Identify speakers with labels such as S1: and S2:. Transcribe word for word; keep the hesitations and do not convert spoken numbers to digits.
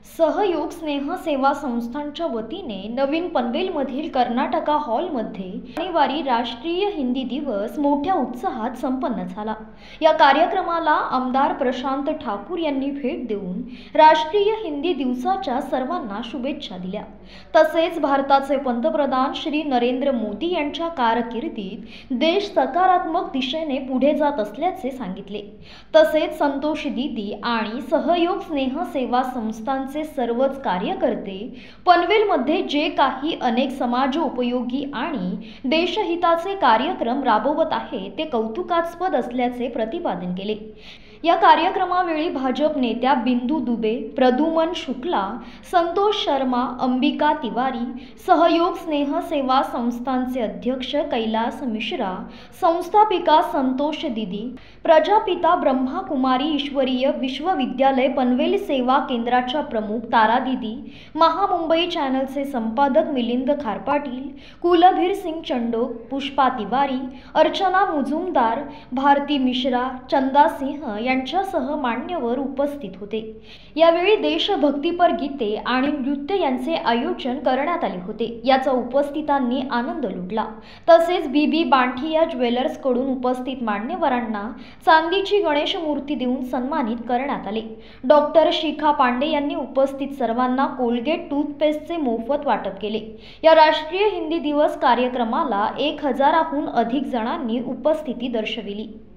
S1: सहयोग स्नेह सेवा संस्थांच्या वतीने नवीन पनवेलमधील कर्नाटका हॉलमध्ये शनिवारी राष्ट्रीय हिंदी दिवस मोठ्या उत्साहात संपन्न झाला। या कार्यक्रमाला आमदार प्रशांत ठाकूर यांनी भेट देऊन राष्ट्रीय हिंदी दिवसाच्या सर्वांना शुभेच्छा दिल्या। तसेच भारताचे पंतप्रधान श्री नरेंद्र मोदी यांच्या कारकिर्दीत देश सकारात्मक दिशेने पुढे जात असल्याचे सांगितले। तसेच संतोष दीदी आणि सहयोग स्नेह सेवा संस्थांचे सर्वच कार्यकर्ते पनवेलमध्ये जे काही अनेक समाज उपयोगी आणि देशहिताचे कार्यक्रम राबवत आहे ते कौतुकास्पद असल्याचे प्रतिपादन केले। या कार्यक्रमावेळी भाजप नेत्या बिंदू दुबे, प्रदुमन शुक्ला, संतोष शर्मा, अंबिका तिवारी, सहयोग स्नेह सेवा संस्थांचे अध्यक्ष कैलास मिश्रा, संस्थापिका संतोष दीदी, प्रजापिता ब्रह्माकुमारी ईश्वरीय विश्वविद्यालय पनवेल सेवा केंद्राच्या प्रमुख तारा दीदी, महामुंबई चॅनलचे संपादक मिलिंद खारपाटील, कुलभीर सिंग चंडोक, पुष्पा तिवारी, अर्चना मुजुमदार, भारती मिश्रा, चंदा सिंह यांच्यासह मान्यवर उपस्थित होते। यावेळी देशभक्तीपर गीते आणि नृत्य यांचे आयोजन करण्यात आले होते। याचा उपस्थितांनी आनंद लुटला। तसेच बीबी बांठिया ज्वेलर्स कडून उपस्थित मान्यवरांना चांदीची गणेश मूर्ती देऊन सन्मानित करण्यात आले। डॉक्टर शिखा पांडे यांनी उपस्थित सर्वांना कोलगेट टूथपेस्टचे मोफत वाटप केले। या राष्ट्रीय हिंदी दिवस कार्यक्रमाला एक हजाराहून अधिक जणांनी उपस्थिती दर्शविली।